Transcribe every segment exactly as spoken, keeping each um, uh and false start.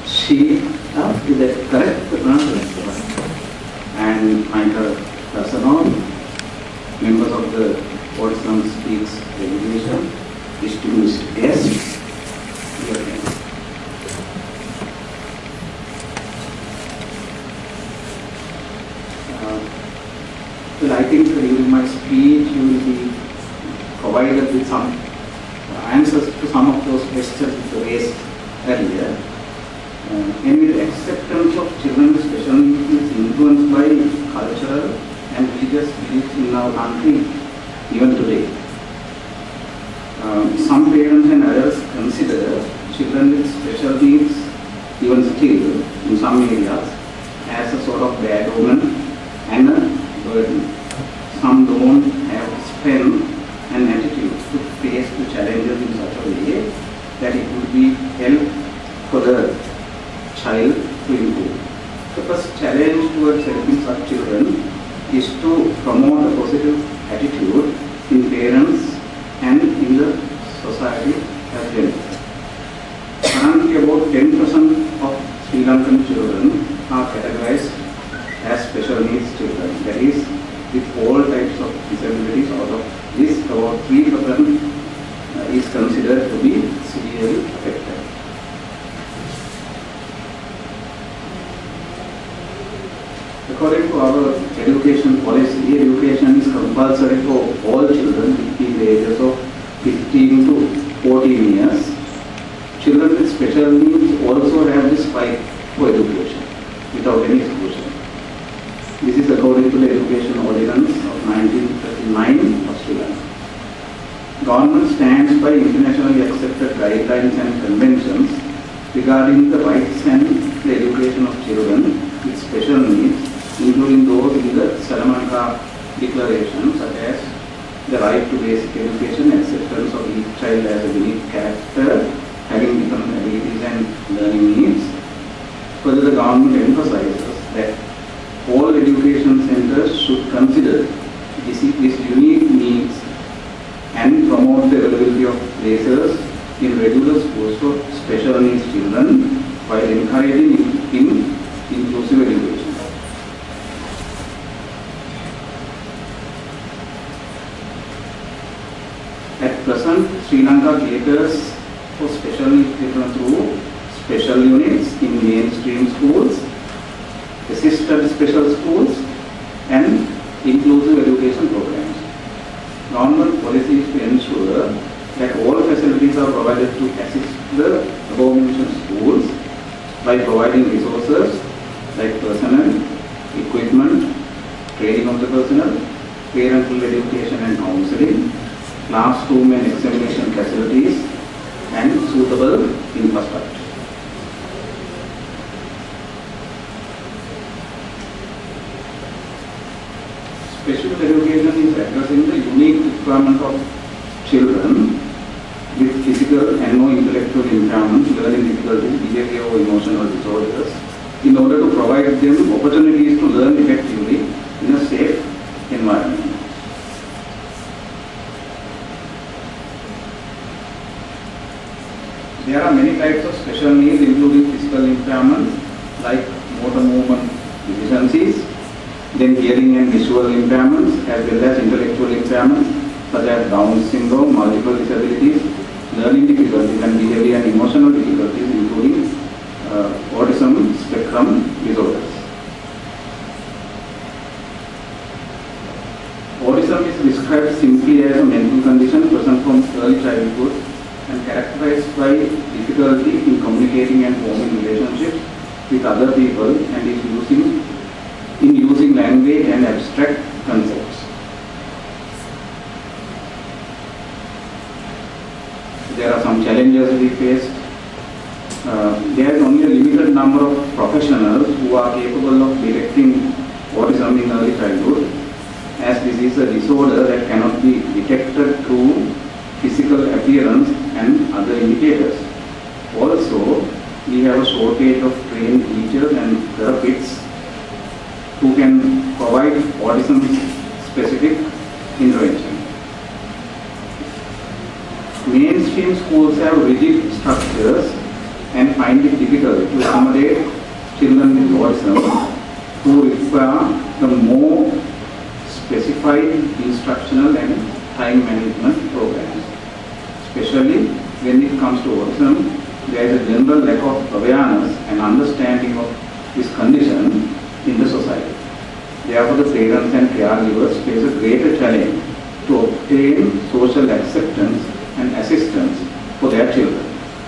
she uh, is the correct pronunciation. And Michael Rasanov, members of the Autism Speaks delegation, distinguished guests. Uh, well, I think during my speech you will be provided with some answers to some of those questions raised earlier. Uh, anyway, the acceptance of children with special needs is influenced by cultural and religious beliefs in our country even today. Um, some parents and adults consider children with special needs, even still in some areas, as a sort of bad omen and a burden. Some don't have strength and attitude to face the challenges in such a way that it would be help for the child to improve. The first challenge towards helping such children is to promote a positive attitude in parents and in the society as well. Currently, about ten percent of Sri Lankan children are categorized as special needs children. That is, with all types of disabilities. Out of this, about three percent is considered to be severely affected. According to our education policy, education is compulsory for all children between the ages of fifteen to fourteen years. Children with special needs also have this right for education without any exclusion. This is according to the Education Ordinance of nineteen thirty-nine of Sri Lanka. Government stands by internationally accepted guidelines and conventions regarding the rights and the education of children with special needs, including those in the Salamanca Declaration, such as the right to basic education, acceptance of each child as a unique character, having different abilities and learning needs. Further, the government emphasizes that all education centers should consider this, this unique needs and promote the availability of places in regular schools for special needs children while encouraging in inclusive education. At present, Sri Lanka caters for special needs children through special units in mainstream schools, assisted special schools, and inclusive education programs. Government policy is to ensure that all facilities are provided to assist the above-mentioned schools by providing resources like personnel, equipment, training of the personnel, parental education and counseling, classroom and examination facilities, and suitable infrastructure. Special education is addressing the unique requirement of children with physical and no intellectual impairments, learning difficulties, behavior or emotional disorders, in order to provide them opportunities to learn effectively in a safe environment. There are many types of special needs, including physical impairments like motor movement deficiencies, then hearing and visual impairments, as well as intellectual impairments such as Down syndrome, multiple disabilities, learning difficulties, and behavior and emotional difficulties, including uh, autism spectrum disorders. Autism is described simply as a mental condition present from early childhood and characterized by difficulty in communicating and forming relationships with other people, and is using in using language and abstract concepts. There are some challenges we face. Uh, there is only a limited number of professionals who are capable of detecting autism in early childhood, as this is a disorder that cannot be detected through physical appearance and other indicators. Also, we have a shortage of trained teachers and therapists who can provide autism-specific intervention. Mainstream schools have rigid structures and find it difficult to accommodate children with autism who require the more specified instructional and time management programs. Especially when it comes to autism, there is a general lack of awareness and understanding of this condition in the society. Therefore, the parents and caregivers face a greater challenge to obtain social acceptance and assistance for their children.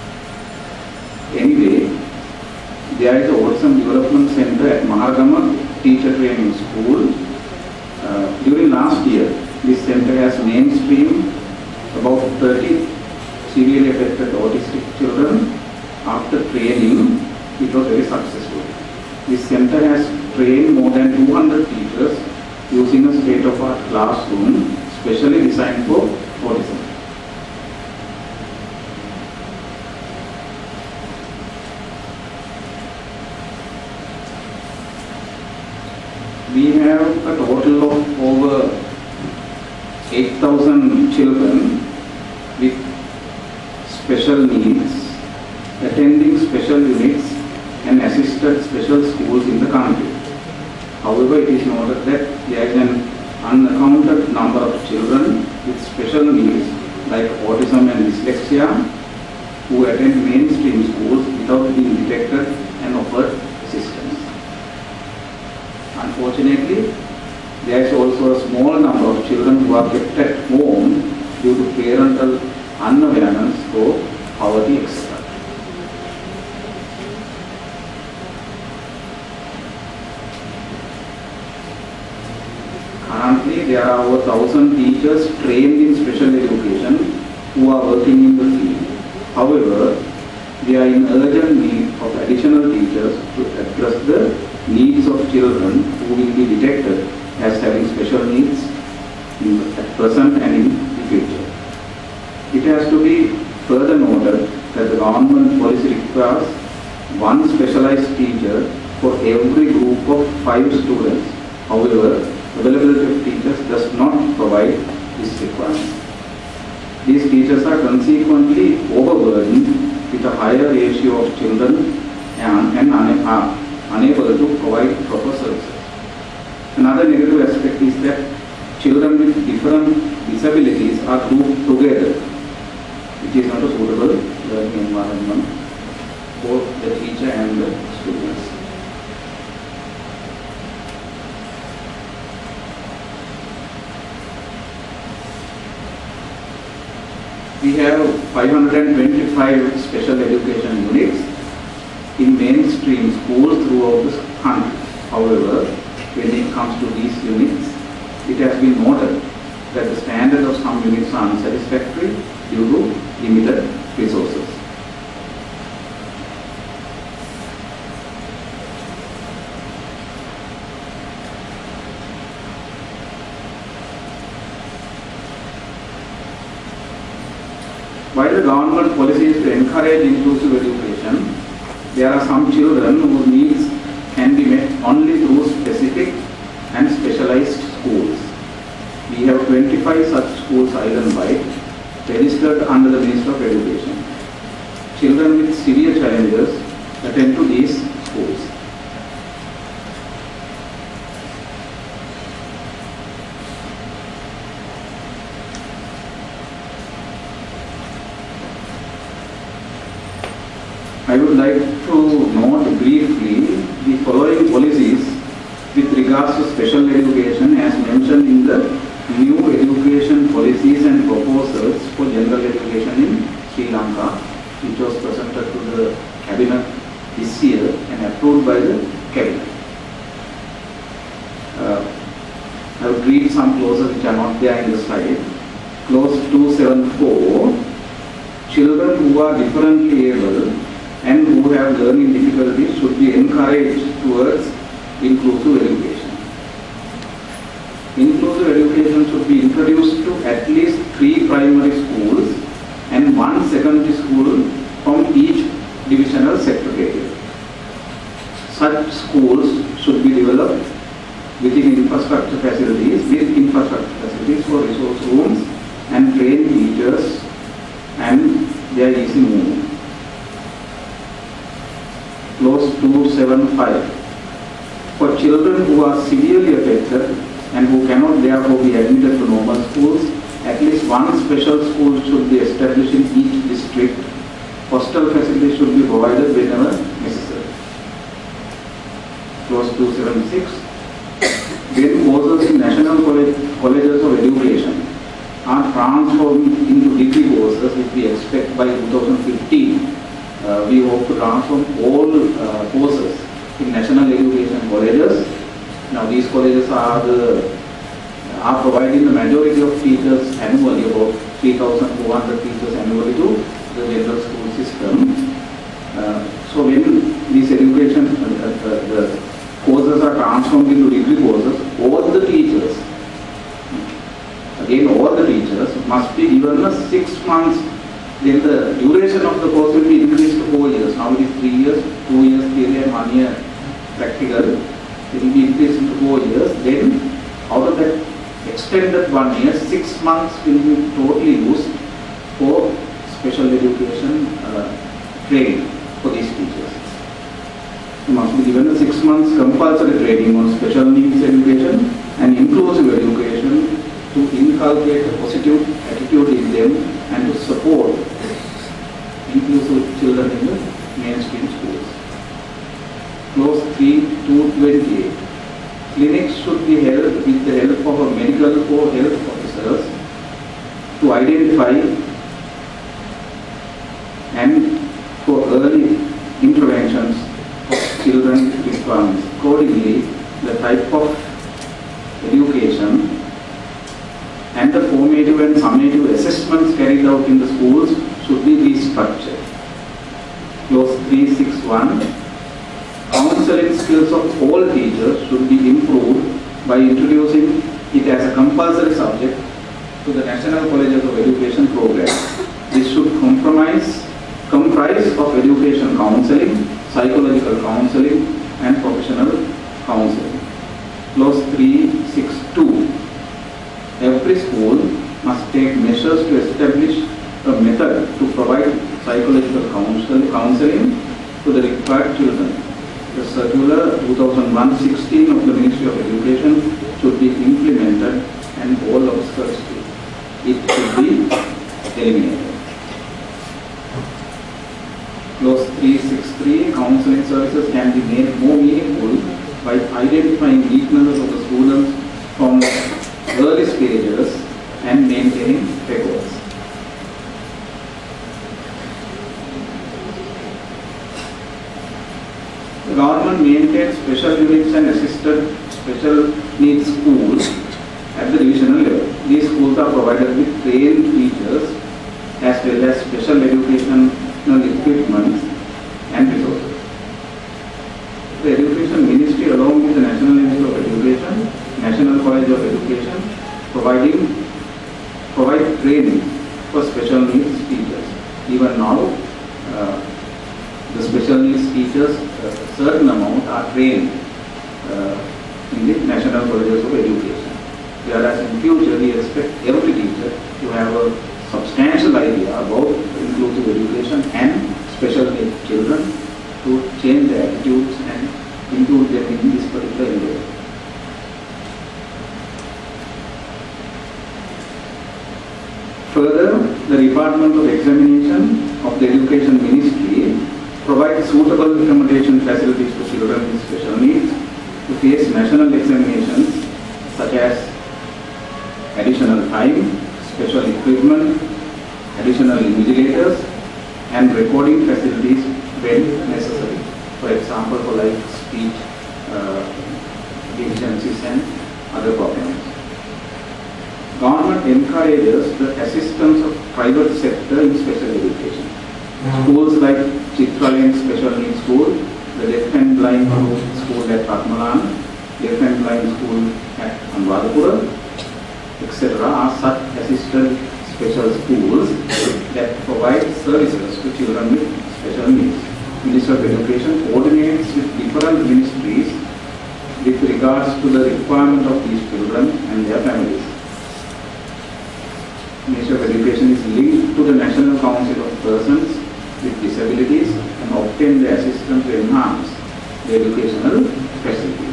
Anyway, there is a Autism Development Center at Maharagama Teacher Training School. Uh, during last year, this center has mainstreamed about thirty severely affected autistic children. After training, it was very successful. This center has trained more than two hundred teachers using a state-of-the-art classroom specially designed for autism. We have a total of over eight thousand children with special needs attending special units and assisted special schools in the country. However, it is noted that there is an unaccounted number of children with special needs like autism and dyslexia who attend mainstream schools without being detected and offered assistance. Unfortunately, there is also a small number of children who are kept at home due to parental unawareness or poverty, et cetera. Currently, there are over one thousand teachers trained in special education who are working in the field. However, we are in urgent need of additional teachers to address the needs of children who will be detected as having special needs in the present and in the future. It has to be further noted that the government policy requires one specialized teacher for every group of five students. However, availability of teachers does not provide this requirement. These teachers are consequently overburdened with a higher ratio of children and, and are unable to provide proper services. Another negative aspect is that children with different disabilities are grouped together, which is not a suitable learning environment for the teacher and the students. We have five hundred twenty-five special education units in mainstream schools throughout the country. However, when it comes to these units, it has been noted that the standard of some units are unsatisfactory due to limited resources. While the government policy is to encourage inclusive education, there are some children whose needs can be met only through specific and specialized schools. We have twenty-five such schools island-wide registered under the Ministry of Education. Children with severe challenges attend to these schools. I would like to note briefly the following policies with regards to special education as mentioned in the new education policies and proposals for general education in Sri Lanka, which was presented to the Cabinet this year and approved by the Cabinet. Uh, I would read some clauses which are not there in the slide. Clause two seventy-four, children who are differently able and who have learning difficulties should be encouraged towards inclusive education. Inclusive education should be introduced to at least three primary schools and one secondary school from each divisional secretariat. Such schools should be developed within infrastructure facilities, with infrastructure facilities for resource rooms and trained teachers and their easy movement. two seven five. For children who are severely affected and who cannot therefore be admitted to normal schools, at least one special school should be established in each district. Hostel facilities should be provided whenever necessary. Clause two seventy-six. When courses in National College, Colleges of Education are transformed into degree courses, which we expect by two thousand fifteen, uh, we hope to transform all uh, courses in National Education Colleges. Now these colleges are the are providing the majority of teachers annually, about three thousand four hundred teachers annually to the general school system. Uh, so when these education, uh, uh, the courses are transformed into degree courses, all the teachers, again all the teachers must be given a six months, then the duration of the course will be increased to four years. Now it is three years, two years theory and one year practical. It will be increased into four years. Then out of that extended one year, six months will be totally used for special education uh, training for these teachers. You must be given a six months compulsory training on special needs education and inclusive education to inculcate a positive attitude in them and to support inclusive children in the mainstream schools. Clause three two twenty-eight. Clinics should be held with the help of a medical or health officers to identify and for early interventions of children with requirements. Accordingly, the type of education and the formative and summative assessments carried out in the schools should be restructured. Clause three sixty-one. Counseling skills of all teachers should be improved by introducing it as a compulsory subject to the National Colleges of Education program. This should comprise, comprise of education counseling, psychological counseling and professional counseling. Clause three sixty-two. Every school must take measures to establish a method to provide psychological counsel, counseling to the required children. The circular two thousand one sixteen of the Ministry of Education should be implemented and all obstacles to it should be eliminated. Clause three sixty-three. Counseling services can be made more meaningful by identifying weaknesses of the students from early stages and maintaining records. The government maintains special units and assisted special needs schools at the divisional level. These schools are provided with trained teachers as well as special educational equipment and resources. The Education Ministry, along with the National Institute of Education, National College of Education, providing provide training for special needs teachers. Even now, uh, the special needs teachers, a uh, certain amount are trained uh, in the National Colleges of Education. Whereas in future, we expect every teacher to have a substantial idea about inclusive education and special needs children to change their attitudes and include them in this particular area. Further, the Department of Examination of the Education Ministry provides suitable accommodation facilities to children with special needs to face national examinations such as additional time, special equipment, additional invigilators, and recording facilities when necessary. For example, for like speech uh, deficiencies and other problems. Government encourages the assistance of private sector in special education. Mm-hmm. Schools like Chitralane Special Needs School, the Deaf and Blind School at Patmalan, Deaf and Blind School at Anuradhapura, et cetera are such assisted special schools that provide services to children with special needs. Ministry of Education coordinates with different ministries with regards to the requirement of these children and their families. Ministry of Education is linked to the National Council of Persons with Disabilities and obtain the assistance to enhance the educational facilities.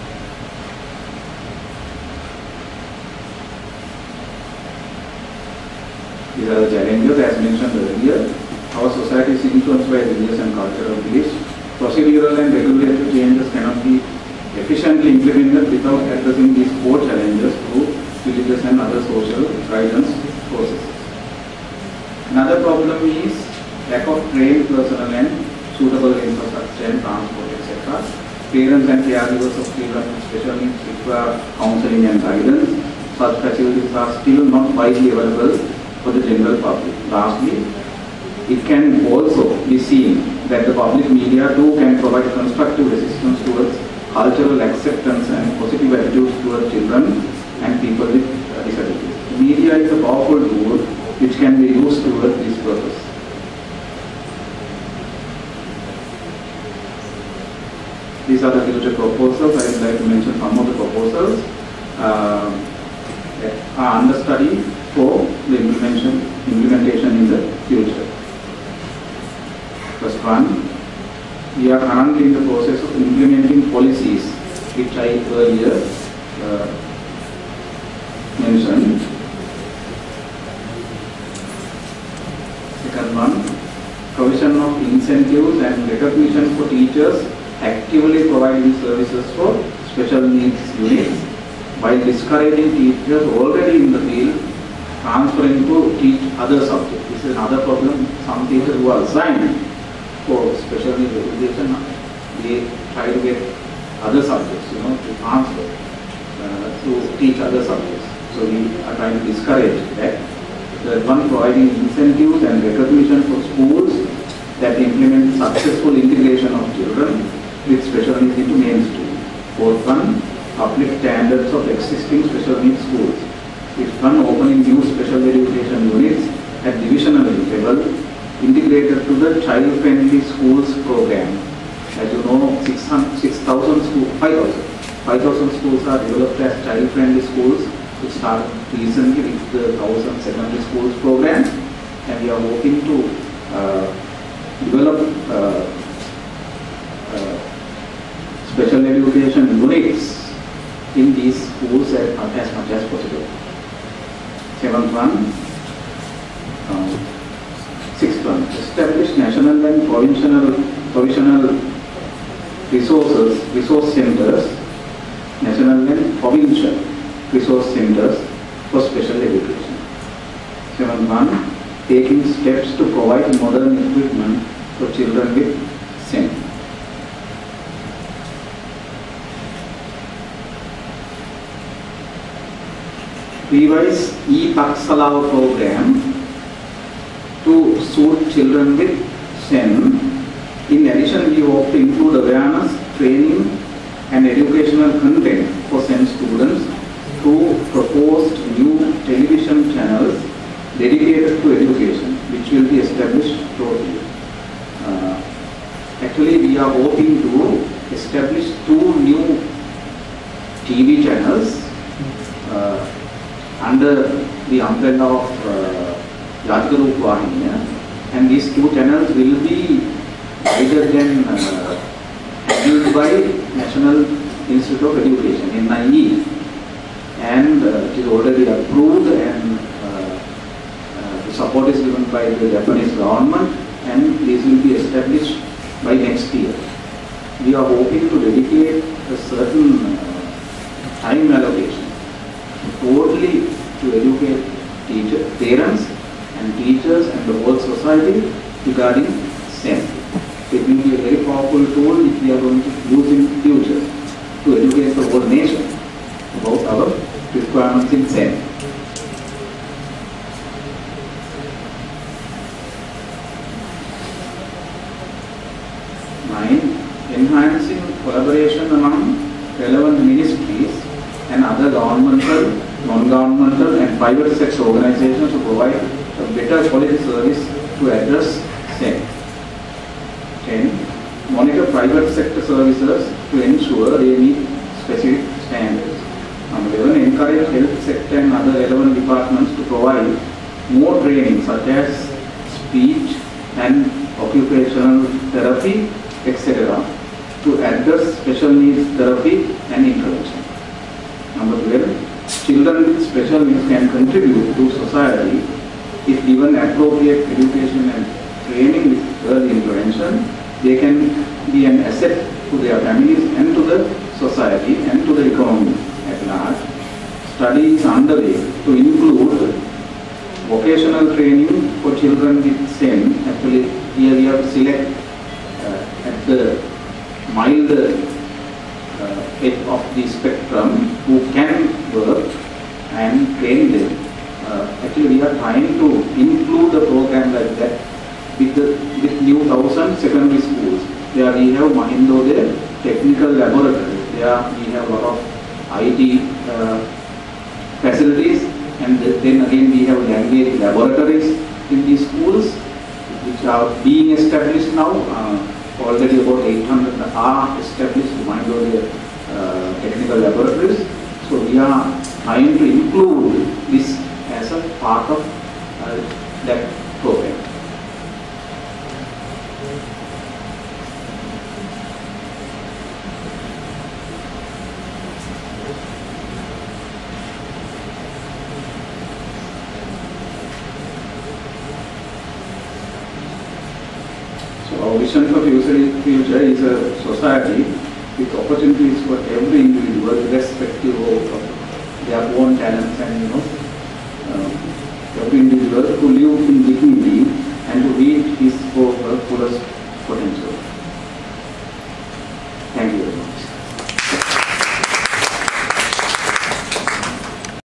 These are the challenges as mentioned earlier. Our society is influenced by religious and cultural beliefs. Procedural and regulatory changes cannot be efficiently implemented without addressing these core challenges through religious and other social guidance processes. Another problem is lack of trained personnel and suitable infrastructure and transport, et cetera. Parents and caregivers of children with special needs require counseling and guidance. Such facilities are still not widely available for the general public. Lastly, it can also be seen that the public media too can provide constructive resistance towards cultural acceptance and positive attitudes towards children and people with disabilities. Media is a powerful tool which can be used towards this purpose. These are the future proposals. I would like to mention some of the proposals uh, that are under study for the implementation, implementation in the future. First one, we are currently in the process of implementing policies which I earlier uh, mentioned. Second one, provision of incentives and recognition for teachers actively providing services for special needs units while discouraging teachers already in the field transferring to teach other subjects. This is another problem. Some teachers who are assigned for special needs education, they try to get other subjects, you know, to transfer uh, to teach other subjects. So we are trying to discourage that. The one, providing incentives and recognition for schools that implement successful integration of children with special needs into mainstream. Fourth one, public standards of existing special needs schools. Fifth one, opening new special education units at divisional level integrated to the child-friendly schools program. As you know, six thousand schools, five thousand. five thousand schools are developed as child-friendly schools, which started recently with the one thousand secondary schools program, and we are hoping to uh, develop uh, uh, special education units in these schools as, as much as possible. Seventh one, um, sixth one, establish national and provincial provisional resources, resource centers, national and provincial resource centers for special education. Seventh one, taking steps to provide modern equipment for children with S E N. Revise e-Paksalawa program to suit children with S E N. In addition, we hope to include awareness, training and educational content for S E N students through proposed new television channels dedicated to education, which will be established shortly. Uh, actually, we are hoping to establish two new T V channels uh, under the umbrella of uh, Jatika Rupavahini, and these two channels will be guided and uh, handled by National Institute of Education, N I E, and uh, it is already approved, and uh, uh, the support is given by the Japanese government, and this will be established by next year. We are hoping to dedicate a certain uh, time allocation totally to educate teacher, parents and teachers and the whole society regarding S E N. It will be a very powerful tool which we are going to use in future to educate the whole nation about our requirements in S E N. Nine, enhancing collaboration among relevant ministries and other governmental, non-governmental and private sector organizations to provide a better quality service to address S E N. ten. Monitor private sector services to ensure they meet specific standards. Number eleven. Encourage health sector and other relevant departments to provide more training such as speech and occupational therapy, et cetera to address address special needs therapy and intervention. Number twelve, children with special needs can contribute to society if given appropriate education and training with early intervention. They can be an asset to their families and to the society and to the economy at large. Study is underway to include vocational training for children with S E N. Actually, here we have to select uh, at the milder uh, edge of the spectrum who can work and train them. Uh, actually, we are trying to include the program like that with the with new thousand secondary schools. There we have Mahindodaya Technical Laboratory. There we have a lot of I T uh, facilities, and then again we have language laboratories in these schools, which are being established now. Uh, already about eight hundred are established Mahindodaya uh, Technical Laboratories. So we are trying to include this as a part of uh, that program. Our vision for future, future is a society with opportunities for every individual, irrespective of their own talents, and you know, uh, every individual to live in dignity and to reach his fullest